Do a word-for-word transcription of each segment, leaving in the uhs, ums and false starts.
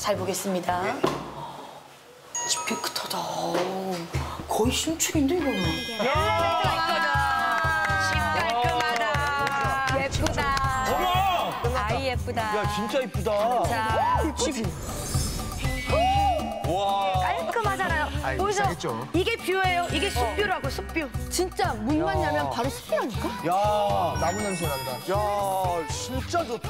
잘 보겠습니다. 집 깨끗하다. 거의 신축인데, 이거는. 엘리베이터가 있거든. 집 깔끔하다. 예쁘다. 아이 예쁘다. 야, 진짜 이쁘다. 자, 집이. 와. 깔끔하잖아요. 아이, 보이죠? 비싸겠죠. 이게 뷰예요. 이게 숲뷰라고, 숲뷰. 진짜 문만 열면 바로 숲이라니까? 야, 나무 냄새 난다. 야, 진짜 좋다.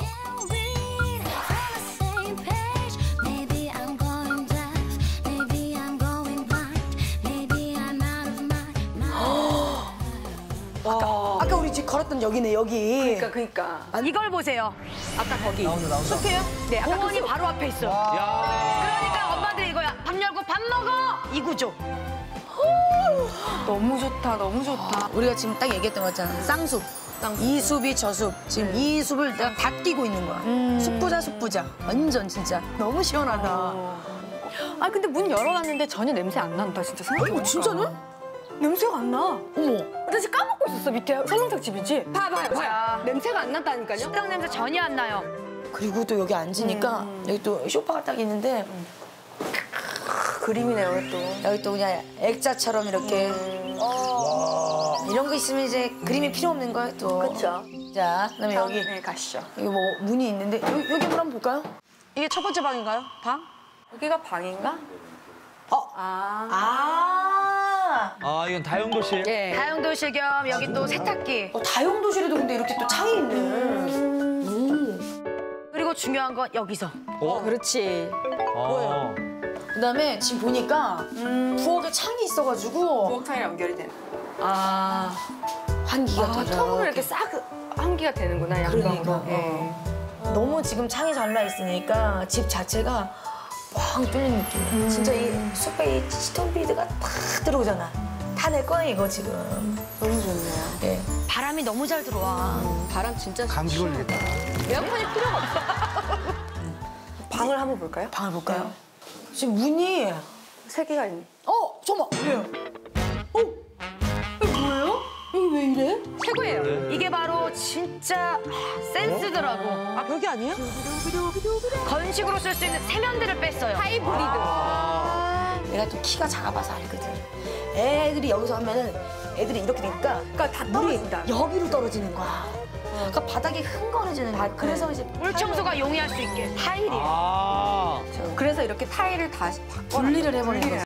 아까, 아까 우리 집 걸었던 여기네, 여기. 그러니까, 그러니까. 이걸 보세요. 아까 거기. 나온다, 나온다. 숲이에요? 네, 아까 공원이 바로 앞에 있어. 야. 그러니까 엄마들이 이거야. 밥 열고 밥 먹어! 이 구조. 너무 좋다, 너무 좋다. 우리가 지금 딱 얘기했던 거 있잖아. 쌍숲. 이 숲이 저 숲. 지금 이 숲을 내가 다 끼고 있는 거야. 숲부자, 숲부자. 완전 진짜. 너무 시원하다. 아 근데 문 열어놨는데 전혀 냄새 안 난다 진짜 생각해보니까. 어, 진짜는? 냄새가 안 나. 어머. 나 지금 까먹고 있었어 밑에 설렁탕 집이지. 봐봐요. 자. 냄새가 안 난다니까요. 식당 냄새 전혀 안 나요. 그리고 또 여기 앉으니까 여기 또 소파가 딱 있는데 그림이네요 또. 여기 또 그냥 액자처럼 이렇게 이런 거 있으면 이제 그림이 필요 없는 거예요 또. 그렇죠. 자, 그다음에 여기 네 가시죠. 여기 뭐 문이 있는데 여기, 여기 한번 볼까요? 이게 첫 번째 방인가요? 방? 여기가 방인가? 어. 아. 아. 아, 이건 다용도실. 예. 다용도실 겸 여기 또 세탁기. 어, 다용도실에도 근데 이렇게 또 창이 있네. 그리고 중요한 건 여기서. 어? 그렇지. 어. 그다음에 지금 보니까 부엌에 창이 있어가지고 부엌창이랑 연결이 되는. 아. 환기가 아, 되죠. 통으로 이렇게 싹 환기가 되는구나 양방으로. 그러니까. 예. 너무 지금 창이 잘 나 있으니까 집 자체가 뻥 뚫린 느낌이야. 진짜 이 숲에 이 스톤비드가 탁 들어오잖아. 다 내 거야 이거 지금. 너무 좋네요. 예. 바람이 너무 잘 들어와. 바람 진짜 감기 걸리겠다. 에어컨이 필요가 없어. 방을 한번 볼까요? 방을 볼까요? 지금 문이 세 개가 있네. 어 잠깐만 왜요? 어 이게 뭐예요? 이게 왜 이래? 최고예요. 이게 바로 진짜 센스더라고. 아 벽이 아니에요? 건식으로 쓸 수 있는 세면대를 뺐어요. 하이브리드. 내가 또 키가 작아봐서 알거든. 애들이 여기서 하면은 애들이 이렇게 되니까 그러니까 다 물이 떨어진다. 여기로 떨어지는 거야. 그러니까 바닥이 흥건해지는 거야. 그래서 이제 물 청소가 용이할 수 있게 타일이에요. 아. 그래서 이렇게 타일을 다시 바꿔. 분리를 해버리는 거지.